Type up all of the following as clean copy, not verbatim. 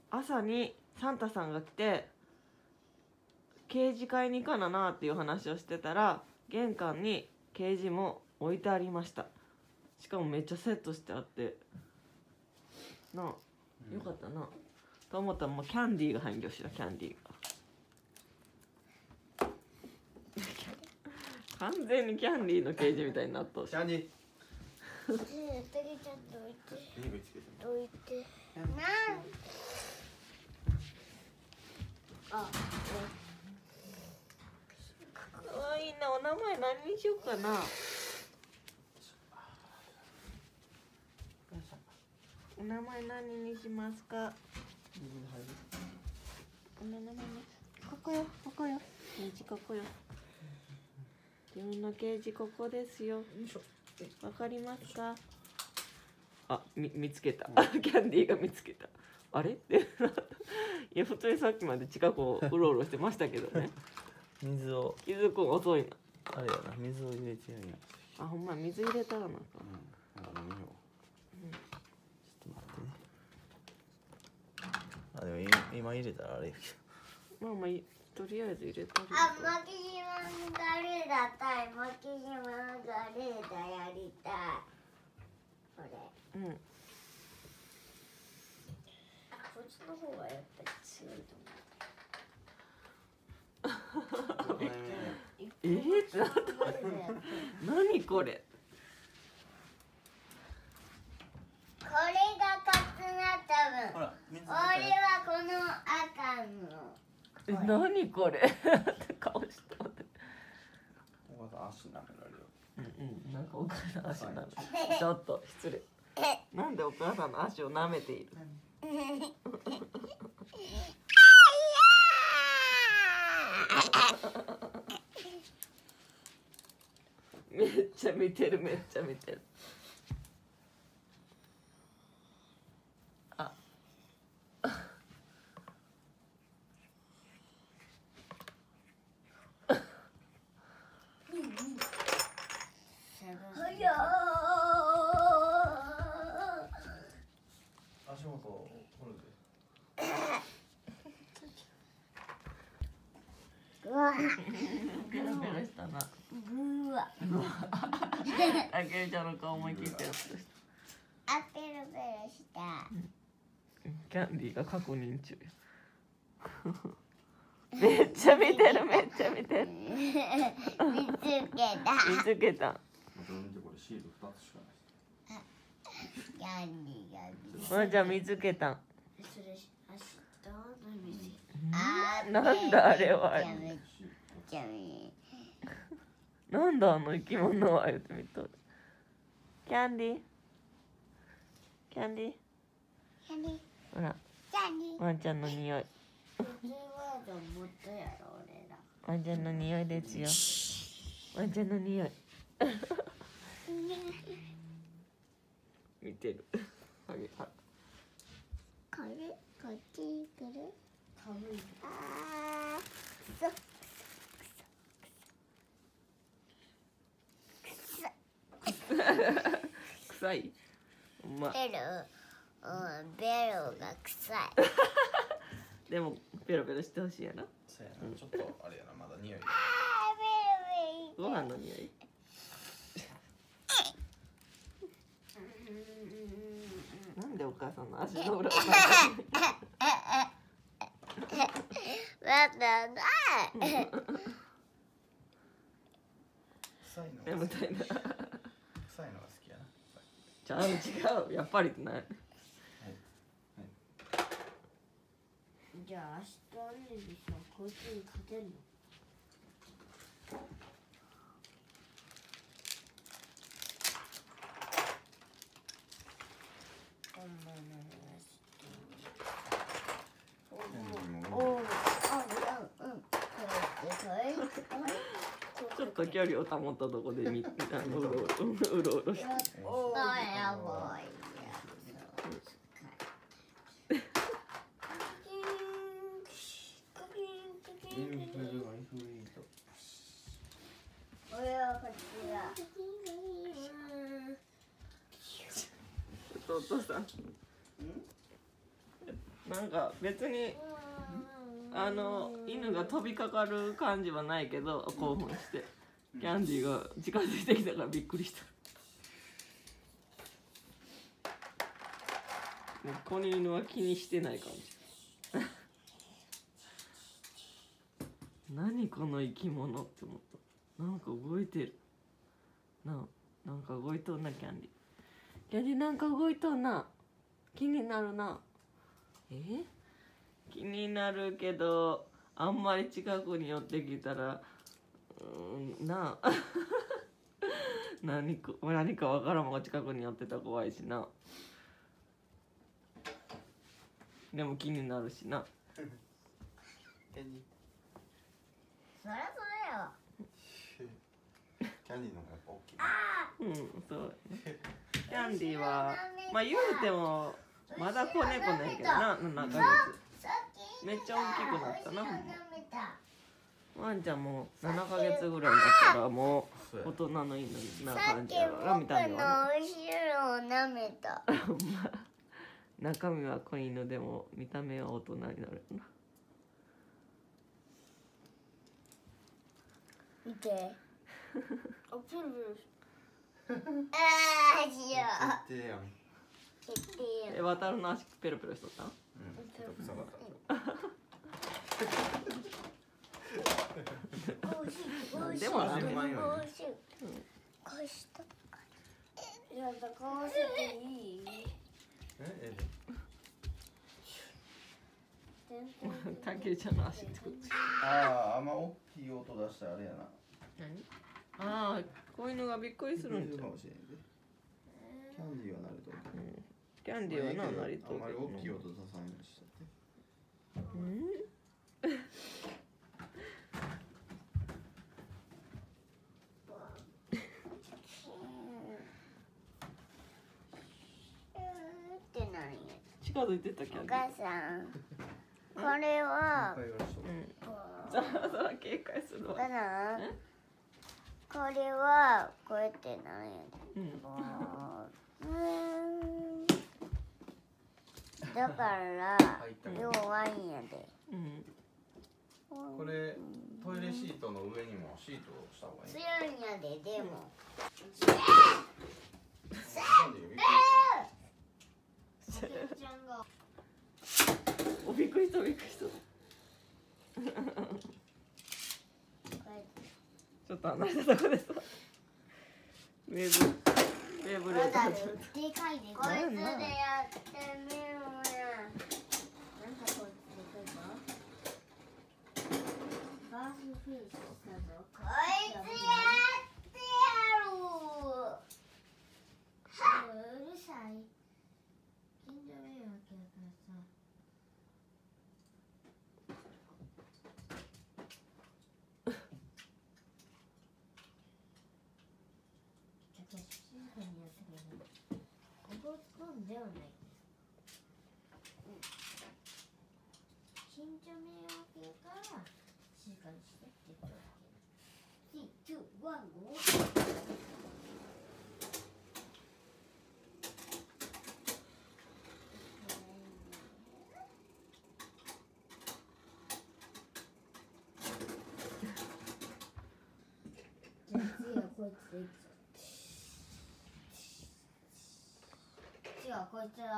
朝にサンタさんが来てケージ買いに行かななっていう話をしてたら、玄関にケージも置いてありました。しかもめっちゃセットしてあってなあ、よかったな、と思ったらもうキャンディーが入んよしだ、キャンディーが完全にキャンディーのケージみたいになっとうし。 キャンディー。 ちょっと置いて。置いて。あ、 かわいいな。お名前何にしようかな。お名前何にしますか。お名前ね。ここよ、ここよ。ケージここよ。自分のケージここですよ。わかりますか。あ、見つけた。キャンディーが見つけた。あれって。いや、普通にさっきまで近くをうろうろしてましたけどね。 水を気づくん遅いな。 あれやな、水を入れてやんや。 あ、ほんま水入れたらなんか。 なんか飲みよう。ちょっと待ってね。あ、でも今入れたらあれやけまあまあとりあえず入れたり。 あ、マキシマムガルーダ対マキシマムガルーダやりたい。これ。 うん。 こっちの方がやっぱり強いと思う。 ってなった。何これ。 これが勝つな、多分。 ほら、水俺はこの赤の。 何これ。顔してた。 お母さん足舐められるよ。 うん、なんかお母さん足舐め。ちょっと失礼。なんでお母さんの足を舐めている。めっちゃ見てる、めっちゃ見てる。あ。 足元を掘るで。 うわ。 ペロペロしたな。 うわ。 あけるちゃんの顔思い切ってやつした。 あ、ペロペロした。 キャンディーが確認中や。めっちゃ見てる、めっちゃ見てる。 見つけた。 見つけた。 見てこれシール2つしかない。 キャンディーが見つまあじゃあ見つけた。 それ明日の店。 なんだあれは。 めっちゃ見なんだあの生き物は言ってみとる。キャンディー。キャンディー。 キャンディー。 ほら、 キャンディー。 ワンちゃんの匂い。 普通はと思ったやろ俺ら。 ワンちゃんの匂いですよ。ワンちゃんの匂い。見てる。あげは。 これこっちに来る。かぶい。ああ。そ。 臭い。まあ、 ベロが臭い。 でもペロペロしてほしいやな。 そうやな、ちょっとあれやな、まだ匂い。 ああ、ベロベロ。 ご飯の匂い。なんでお母さんの足の裏を嗅いなんだな。 臭いのでみたいな。 臭いのが好きやな。 ちゃう違う、やっぱりってない。 じゃあ明日ね、さ、こっちに勝てるの。 ちょっと距離を保ったとこでうろうろして。 やばい。 お父さん。 なんか別に犬が飛びかかる感じはないけど興奮してキャンディーが近づいてきたからびっくりした。子犬は気にしてない感じ。何この生き物って思った。なんか動いてるなんか動いとんな。キャンディーキャンディーなんか動いとんな。気になるな。気になるけどあんまり近くに寄ってきたらなあ何かわからんもんが近くに寄ってたら怖いしな。でも気になるしな。 キャンディそりゃそうだよ。 キャンディーの方がやっぱ大きい。 そうね。キャンディーはまあ言うてもまだ子猫なんやけどな、7ヶ月。めっちゃ大きくなったな。ワンちゃんも7ヶ月ぐらいだったらもう大人の犬な感じやろな、見た目は。 おいしいのを舐めた。 中身は子犬でも見た目は大人になるな。 見て。あ、プルプル。しよう。 決定やん。 決定よ。 渡るの足ペロペロしとった。 ちょっと臭かった。 でも味うまいよね。 こうしたか。やだ、こうしていい。 たけちゃんの足作って。 ああんま大きい音出したらあれやな。 何？ああ、子犬がびっくりするんじゃん。 かもしれんで。キャンディーは慣れとる。 キャンディーはな、なりとあんまり大きい音出さないようにしちゃって。近づいてったキャンおディー。 母さん、これは。 そら警戒するわ。 お母さん。これはこうやってなんや。だから弱いんやで。 これトイレシートの上にもシートをした方がいい。 強いんやで、でも。 お、びっくりしたびっくりした。ちょっと離れたとこでさ。ウェーブレード始めた。 でかいで。こいつでやってみるもんや。なんかこいつでかいか。バースフィッシュしたぞ。こいつやってやろう。うるさい。近所迷惑やからさ。静かにやってくれる。ここを突っ込んではない。近所迷惑やから静かにしてって言ったわけ。3、2、1、GO。こいつでいくぞ。違う、こいつは。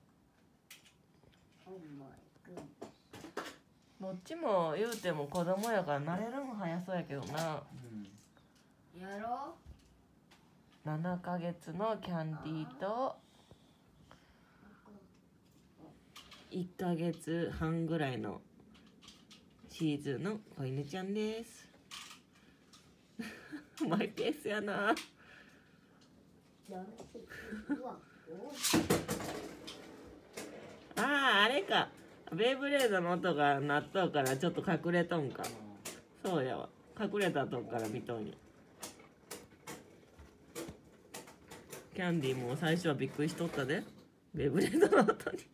お前くん。 どっちも言うても子供やから慣れるの早そうやけどな。 やろう。7ヶ月のキャンディーと1ヶ月半ぐらいのシーズンの子犬ちゃんです。マイペースやな。ああ、あれか。ベイブレードの音が鳴っとうからちょっと隠れとんか。そうやわ。隠れたとこから見とんよ。キャンディーも最初はびっくりしとったで。ベイブレードの音に。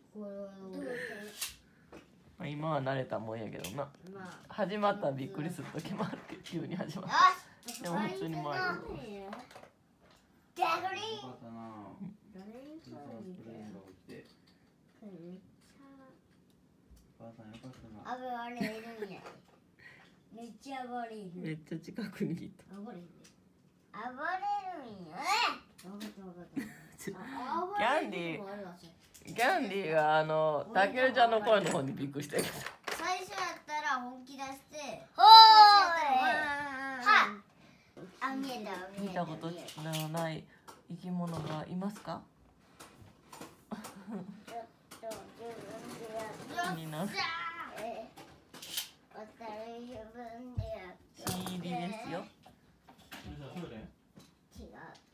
今は慣れたもんやけどな。始まったらびっくりする時もあるけど、急に始まった。でも普通に回る。 母さんよかったな。 暴れるんや。めっちゃ暴れる。 めっちゃ近くにいた。 暴れる。暴れるんや。わかったわかった。 キャンディーキャンディーがたけるちゃんの声の方にびっくりしたけど。 最初やったら本気出して。 ほは。あ、見えた見えた。 見たことのない生き物がいますか？気になる。新入りですよ。 違う。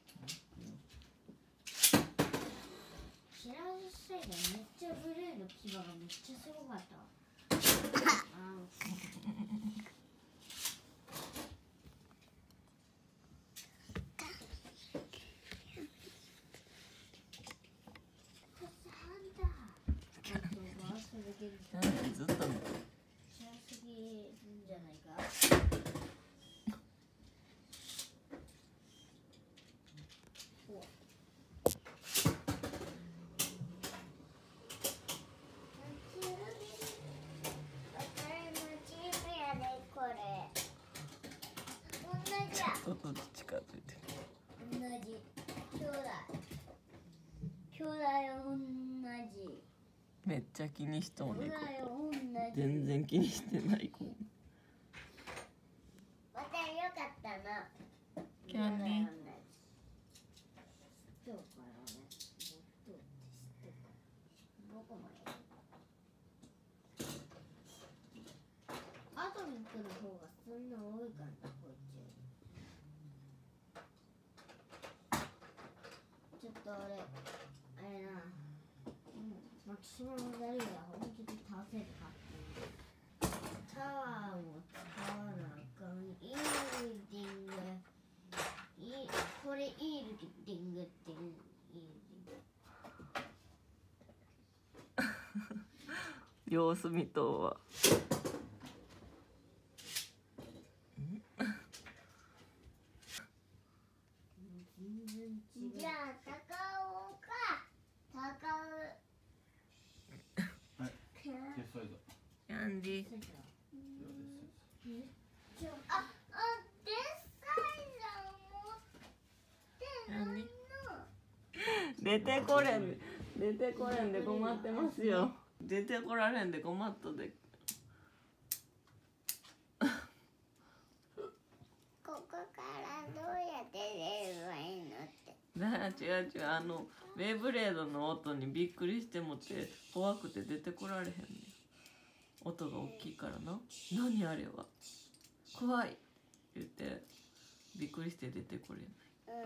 知らんせいでめっちゃブレード牙がめっちゃすごかった。 ずっと見てる。 知らすぎるんじゃないか。 ちょっと近づいてる。 同じ兄弟同じめっちゃ気にしとんね。 同じ全然気にしてない子。 またよかったな。 キャンディー。 今日からね、僕もやる。後に来る方がそんな多いからな、こっち。ちょっとあれな、マキシマムダリが本気で倒せるかっていう。タワーも使わなあかん。イールディング。これイールディングっていう。 様子見とは。 じゃあ高尾か高尾。 キャンディー。 デッサイザー持ってないの。 出てこれんで困ってますよ。出てこられんで困っとで。 ここからどうやって出ればいいのって。 違うベイブレードの音にびっくりしてもって怖くて出てこられへんねん。音が大きいからな。何あれは怖い言ってびっくりして出てこれない。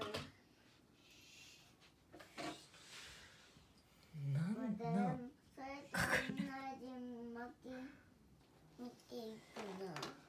なんそれと同じ巻き見ていくの。